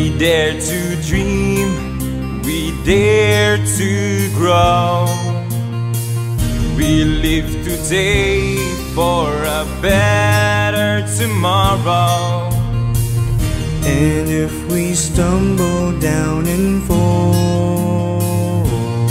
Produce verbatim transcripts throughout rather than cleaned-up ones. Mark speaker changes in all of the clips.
Speaker 1: We dare to dream, we dare to grow. We live today for a better tomorrow.
Speaker 2: And if we stumble down and fall,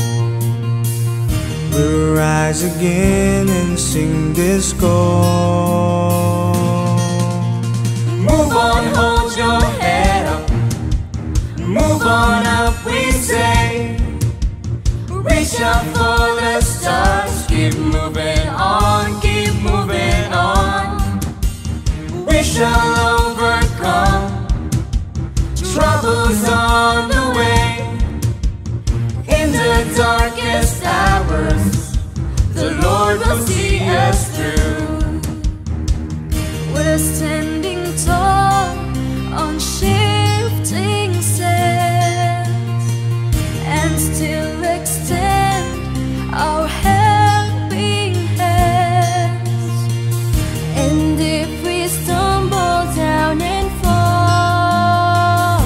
Speaker 2: we'll rise again and sing this call.
Speaker 1: Move on, hold your head up. Move on up, we say. Reach out for the stars. Keep moving on, keep moving on. We shall overcome troubles on the way. In the darkest hours, the Lord will see us through.
Speaker 3: We're standing tall on shifting sands, and still extend our helping hands. And if we stumble down and fall,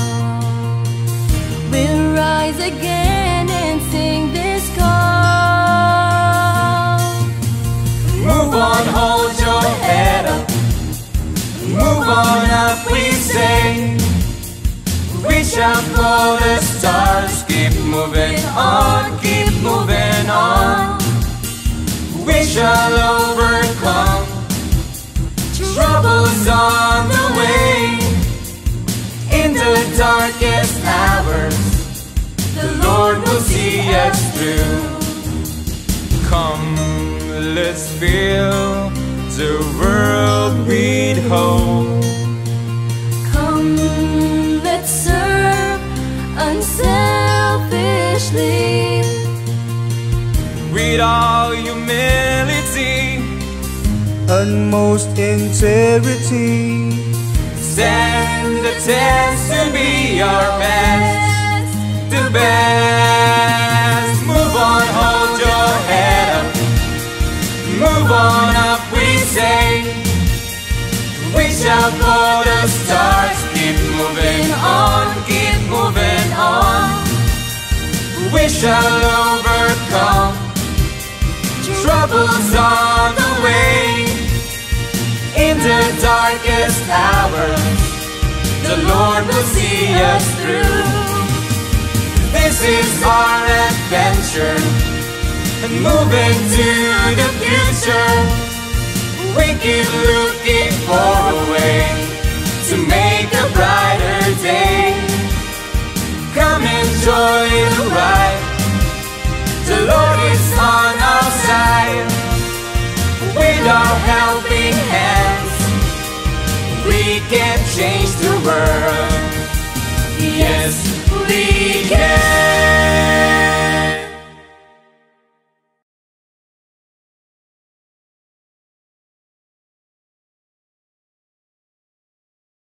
Speaker 3: we'll rise again and sing this call.
Speaker 1: Move on, hold your head up. Move on up, we say. Reach out for the stars. Keep moving on, keep moving on. We shall overcome troubles on the way. In the darkest hours, the Lord will see us through. Come, let's fill the world with hope.
Speaker 3: Come, let's serve unselfishly.
Speaker 1: With all humility,
Speaker 2: utmost integrity,
Speaker 1: stand the test to be our best, the best. Move on, hold your head up. Move on up, we say. Reach out for the stars. Keep moving on, keep moving on. We shall overcome troubles on the way. In the darkest hours, the Lord will see us through. This is our adventure, and moving to the future. We keep looking for a way to make a brighter day. Come enjoy the ride. The Lord is on our side. With our helping hands, we can change the world. Yes,